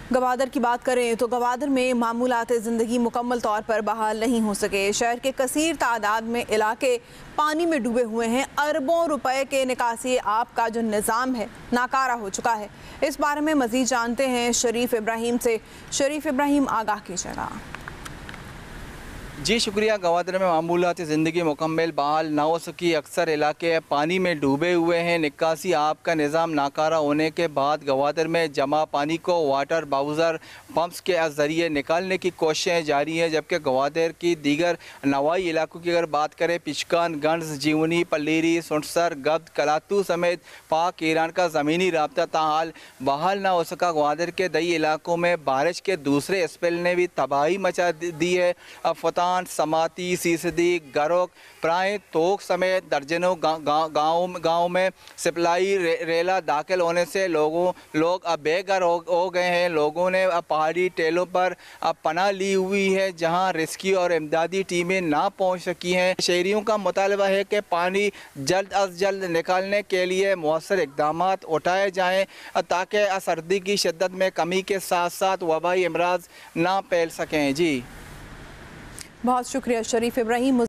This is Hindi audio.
गवादर की बात करें तो गवादर में मामूलात ज़िंदगी मुकम्मल तौर पर बहाल नहीं हो सके। शहर के कसीर तादाद में इलाके पानी में डूबे हुए हैं। अरबों रुपए के निकासी आब का जो निज़ाम है नाकारा हो चुका है। इस बारे में मज़ीद जानते हैं शरीफ इब्राहिम से। शरीफ इब्राहिम, आगाह कीजिएगा। जी शुक्रिया। गवादर में मामूलात ज़िंदगी मुकम्मल बहाल ना हो सकी। अक्सर इलाके पानी में डूबे हुए हैं। निकासी आब का निज़ाम नाकारा होने के बाद गवादर में जमा पानी को वाटर बाउज़र पम्प्स के ज़रिए निकालने की कोशिशें जारी हैं, जबकि गवादर की दीगर नवाई इलाकों की अगर बात करें, पिचकान, गंज, जीवनी, पल्लीरी, सुनसर, गब्द, कलातू समेत पाक ईरान का ज़मीनी राब्ता ताहाल बहाल ना हो सका। गवादर के दई इलाकों में बारिश के दूसरे स्पेल ने भी तबाही मचा दी है। फतान, समाती, सीसदी, गरोक, प्राय, तोक समेत दर्जनों गाँव में सप्लाई रेला दाखिल होने से लोग अब बेघर हो गए हैं। लोगों ने अब पहाड़ी टेलों पर अब पनाह ली हुई है, जहां रेस्क्यू और इमदादी टीमें ना पहुंच सकी हैं। शहरियों का मुतालबा है कि पानी जल्द अज जल्द निकालने के लिए मौसर इकदाम उठाए जाएँ, ताकि सर्दी की शिद्दत में कमी के साथ साथ वबाई अमराज ना फैल सकें। जी बहुत शुक्रिया शरीफ इब्राहिम।